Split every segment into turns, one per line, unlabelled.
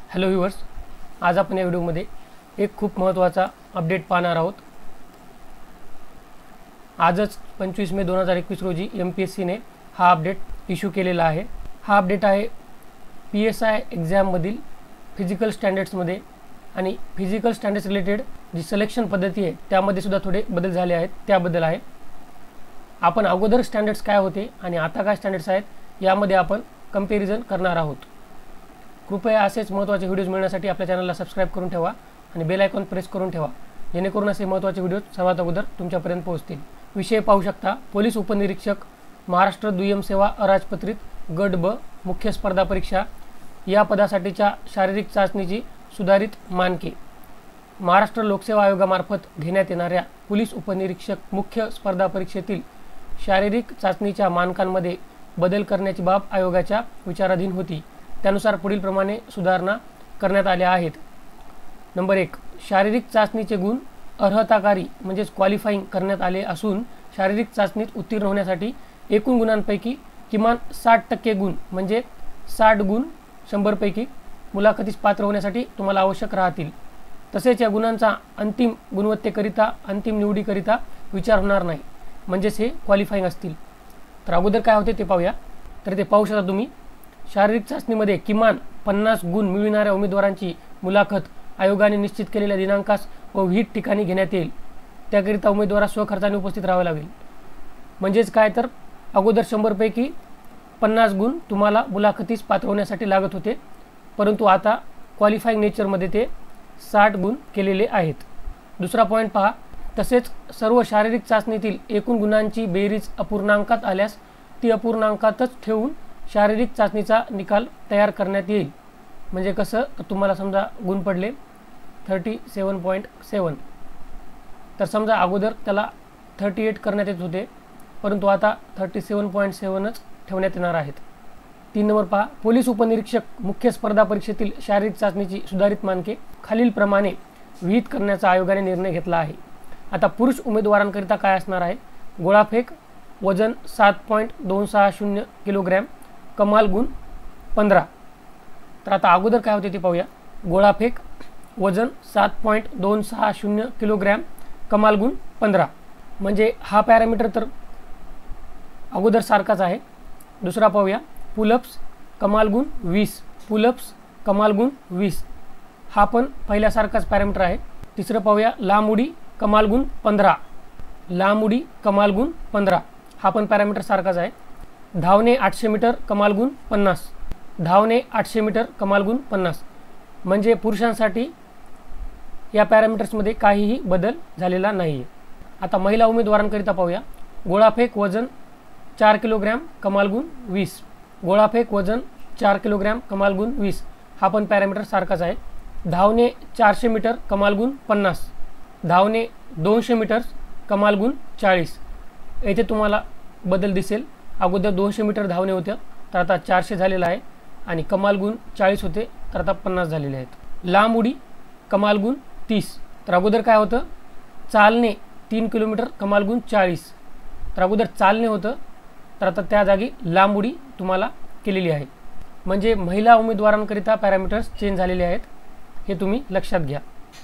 Hello viewers, आज आपण या व्हिडिओमध्ये एक खूप महत्त्वाचा अपडेट पाहणार आहोत। आजच 25 मे 2021 रोजी MPSCने हा अपडेट इश्यू केलेला आहे। हा अपडेट आहे PSI एक्झाममधील फिजिकल स्टँडर्ड्समध्ये आणि फिजिकल स्टँडर्ड्स रिलेटेड जी सिलेक्शन पद्धती आहे त्यामध्ये सुद्धा थोडे बदल झाले आहेत, त्याबद्दल आहे। आपण अगोदर स्टँडर्ड्स काय होते आणि आता काय स्टँडर्ड्स आहेत यामध्ये आपण कंपॅरिझन करणार आहोत। कृपया असेच महत्त्वाचे व्हिडिओज मिळण्यासाठी आपल्या चॅनलला सबस्क्राइब करून ठेवा आणि बेल आयकॉन प्रेस करून ठेवा, जेणेकरून असे महत्त्वाचे व्हिडिओज सर्वात अगोदर तुमच्यापर्यंत पोहोचतील। विषय पाहू शकता, पोलीस उपनिरीक्षक महाराष्ट्र दुय्यम सेवा अराजपत्रित गट ब मुख्य स्पर्धा परीक्षा या पदासाठीच्या शारीरिक चाचणीची सुधारित मानके। महाराष्ट्र लोकसेवा आयोगामार्फत घेण्यात येणाऱ्या पोलीस उपनिरीक्षक मुख्य स्पर्धा परीक्षेतील शारीरिक चाचणीच्या मानकांमध्ये बदल करण्याची बाब आयोगाच्या विचाराधीन होती। त्यानुसार पुढील प्रमाणे सुधारणा करण्यात आल्या आहेत। नंबर 1, शारीरिक चाचणीचे गुण अर्हताकारी म्हणजे क्वालिफाइंग करण्यात आले असून शारीरिक चाचणीत उत्तीर्ण होण्यासाठी एकूण गुणांपैकी किमान 60% गुण म्हणजे 60 गुण 100 पैकी मुलाखतीस पात्र होण्यासाठी तुम्हाला आवश्यक राहतील। तसेच या गुणांचा अंतिम गुणवत्तेकरिता अंतिम निवडीकरिता विचार होणार नाही, म्हणजेच हे क्वालिफाइंग असतील। तर अगोदर काय होते ते पाहूया। तर ते पाहू शकता तुम्ही, शारीरिक चाचणीमध्ये किमान 50 गुण मिळविणाऱ्या उमेदवारांची मुलाखत आयोगाने निश्चित केलेल्या दिनांकास व विहित ठिकाणी घेण्यात येईल। त्याकरिता उमेदवारास स्वखर्चाने उपस्थित राहावे लागेल। म्हणजेच काय, तर अगोदर 100 पैकी 50 गुण तुम्हाला मुलाखतीस पात्र होण्यासाठी लागत होते, परंतु आता क्वालिफाइंग नेचरमध्ये ते 60 गुण केलेले आहेत। दुसरा पॉईंट पहा, तसेच सर्व शारीरिक चाचणीतील एकूण गुणांची बेरीज अपूर्णांकात आल्यास ती अपूर्णांकातच ठेवून शारीरिक चाचणीचा निकाल तयार करण्यात येईल। म्हणजे कसं, तर तुम्हाला समजा गुण पडले 37.7, तर समजा अगोदर त्याला 38 करण्यात येत होते, परंतु आता 37.7च ठेवण्यात येणार आहेत। 3 नंबर पहा, पोलीस उपनिरीक्षक मुख्य स्पर्धा परीक्षेतील शारीरिक चाचणीची सुधारित मानके खालीलप्रमाणे विहित करण्याचा आयोगाने निर्णय घेतला आहे। आता पुरुष उमेदवारांकरिता काय असणार आहे, गोळाफेक वजन 7.260 किलोग्रॅम, कमाल गुण 15। तर आता अगोदर काय होते ते पाहूया। गोळाफेक वजन 7.260 किलोग्रॅम, कमाल गुण 15, म्हणजे हा पॅरामीटर तर अगोदर सारखाच आहे। दुसरा पाहूया, पुलअप्स कमाल गुण 20, पुलअप्स कमाल गुण 20, हा पण पहिल्यासारखाच पॅरामीटर आहे। तिसरं पाहूया, लांब उडी कमाल गुण 15, लांब उडी कमाल गुण 15, हा पण पॅरामीटर सारखाच आहे। धावणे 800 मीटर कमाल गुण 50, धावणे 800 मीटर कमाल गुण 50, म्हणजे पुरुषांसाठी या पॅरामीटर्समध्ये काहीही बदल झालेला नाही आहे। आता महिला उमेदवारांकरिता पाहूया, गोळाफेक वजन 4 किलोग्रॅम, कमाल गुण 20, गोळाफेक वजन 4 किलोग्रॅम, कमाल गुण 20, हा पण पॅरामीटर सारखाच आहे। धावणे 400 मीटर कमाल गुण 50, धावणे 200 मीटर कमाल गुण 40, येथे तुम्हाला बदल दिसेल। अगोदर 200 मीटर धावणे होत्या, तर आता 400 झालेला आहे, आणि कमाल गुण 40 होते, तर आता 50 झालेले आहेत। लांब उडी कमाल गुण 30, तर अगोदर काय होतं, चालणे 3 किलोमीटर कमाल गुण 40, तर अगोदर चालणे होतं, तर आता त्या जागी लांब उडी तुम्हाला केलेली आहे। म्हणजे महिला उमेदवारांकरिता पॅरामीटर्स चेंज झालेले आहेत, हे तुम्ही लक्षात घ्या।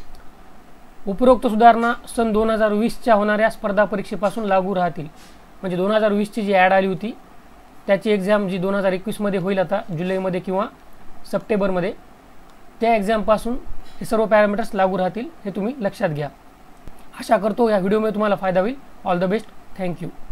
उपरोक्त सुधारणा सन 2020च्या होणाऱ्या स्पर्धा परीक्षेपासून लागू राहतील। म्हणजे 2020ची जी ॲड आली होती त्याची एक्झाम जी 2021मध्ये होईल आता जुलैमध्ये किंवा सप्टेंबरमध्ये, त्या एक्झामपासून हे सर्व पॅरामीटर्स लागू राहतील, हे तुम्ही लक्षात घ्या। आशा करतो या व्हिडिओमध्ये तुम्हाला फायदा होईल। All the best, thank you.